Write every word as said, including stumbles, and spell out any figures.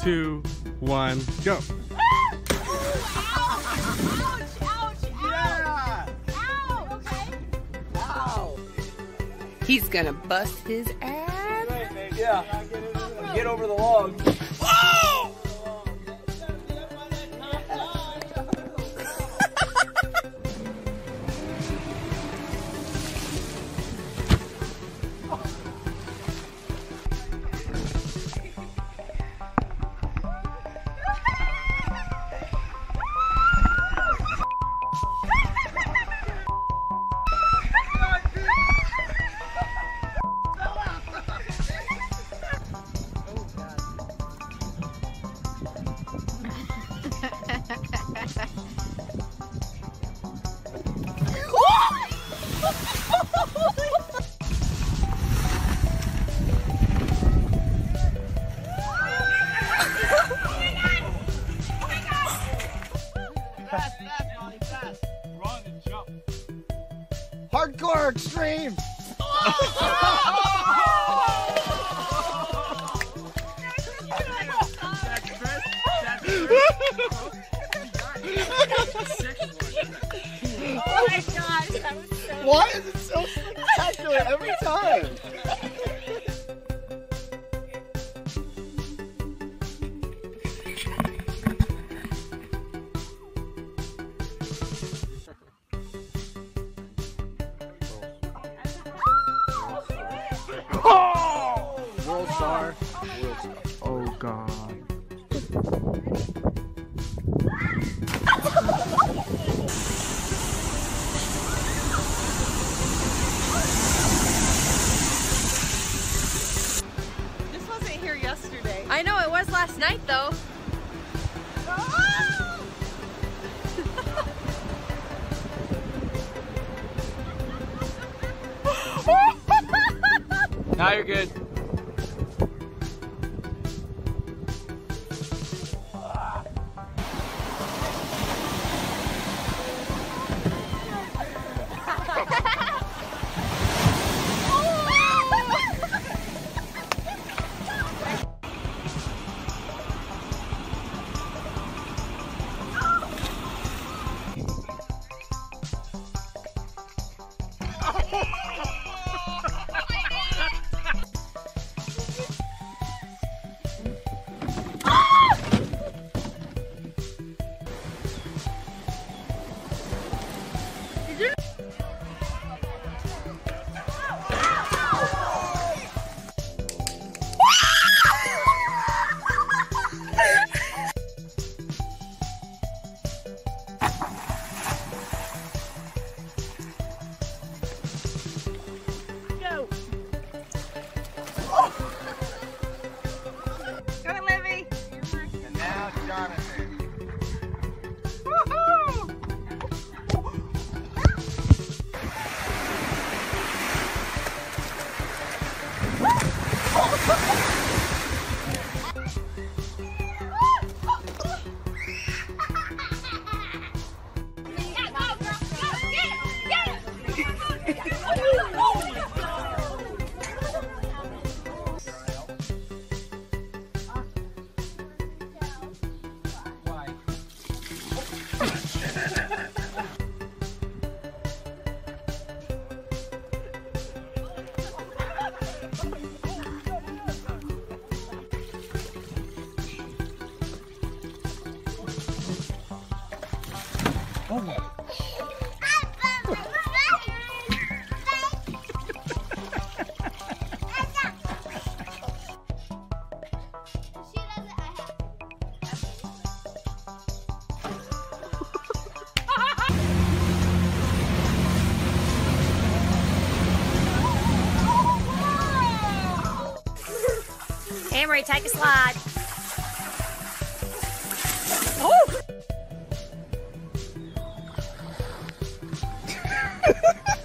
two, one, go. He's gonna bust his ass. Yeah. Get over the log. Oh! Hardcore extreme. Oh my gosh, that was so Why is it so spectacular every time? Oh! World star. World star. Oh God. This wasn't here yesterday. I know, it was last night though. Now you're good. Amory, take a slide. Oh!